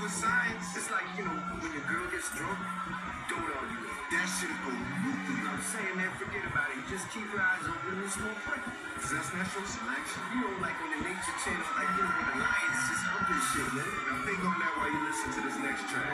for science. It's like, you know, when your girl gets drunk, don't argue with her. That shit'll go. You know what I'm saying, man? Forget about it. Just keep your eyes open and smoke break. Cause that's natural selection. You know, like on the Nature Channel, like, you know, when the lions just up this shit, man. Now think on that while you listen to this next track.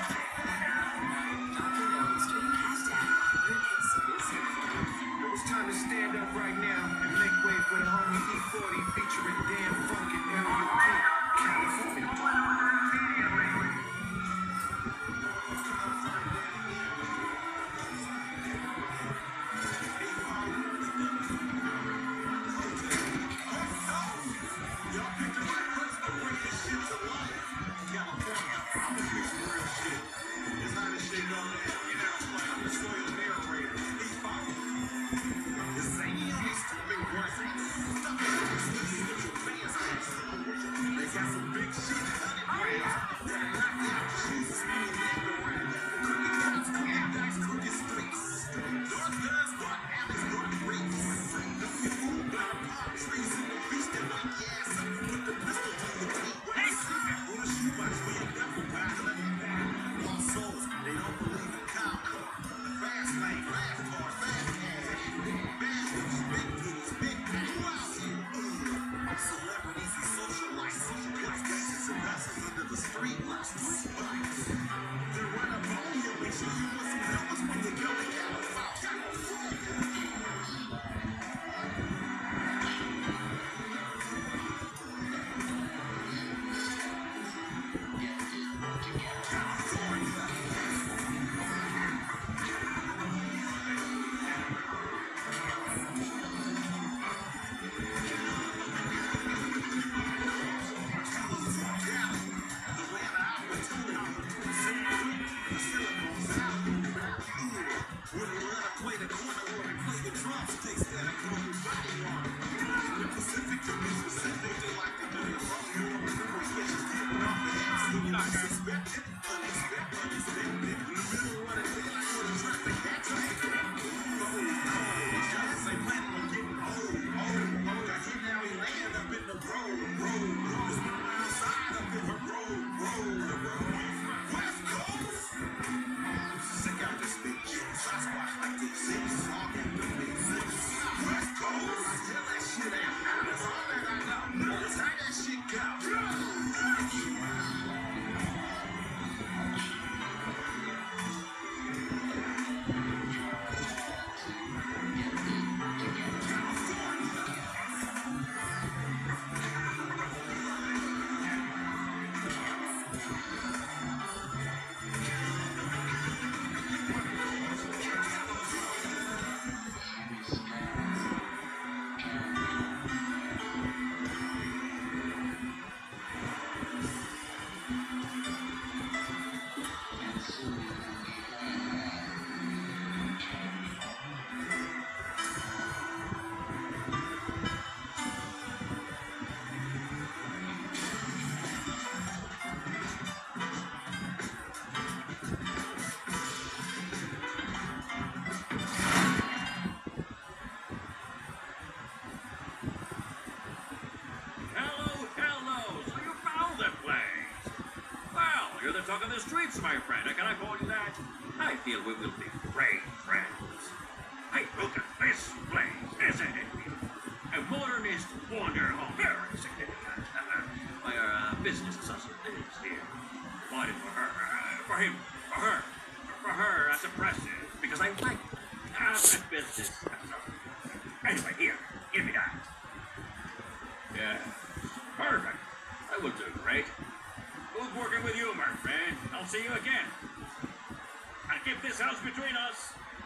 It's time to stand up right now and make way for the homie E40 featuring Dan Funk and Ariel P. California. Talk of the streets, my friend. Can I call you that? I feel we will be great friends. Hey, look at this place, isn't it? A modernist wonder home. Very significant. My business associate lives here. Bought it for her. For him. For her. For her as a present. Because I like that business. Anyway, here. Give me that. Yeah. Perfect. I will do great. Good working with you, my friend. I'll see you again. And keep this house between us.